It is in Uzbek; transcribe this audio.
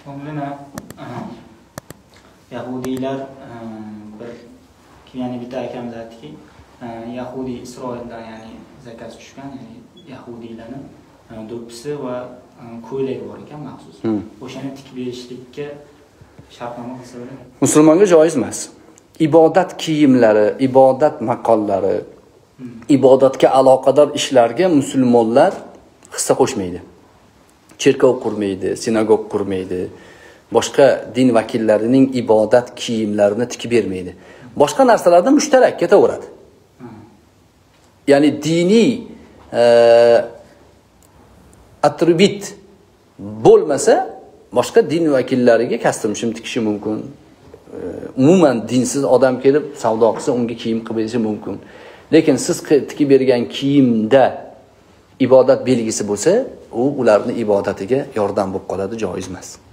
So'nggina Yahudiylar ya'ni bitta akamiz aytdiki, Yahudiy Isroildan ya'ni zakaz tushgan, ya'ni Yahudiylarning do'ppisi va ko'ylagi bor ekan maxsus. O'shani tikib berishlikka shartnoma qilsa bo'ladimi? Musulmonga joiz emas. Ibodat kiyimlari, ibodat maqollari, ibodatga aloqador ishlarga musulmonlar hissa qo'shmaydi. Cherkov qurmaydi, sinagog qurmaydi. Boshqa din vakillarining ibodat kiyimlarini tikib bermaydi. Boshqa narsalardan mushtarak ketaveradi. Ya'ni diniy atribut bo'lmasa, boshqa din vakillariga kastim-shim tikishi mumkin. Umuman dinsiz odam kelib savdo qilsa, unga kiyim qilib berishi mumkin. Lekin siz tikib bergan kiyimda ibodat belgisi bo'lsa, u ularning ibodatiga yordam bo'lib qoladi, joiz emas.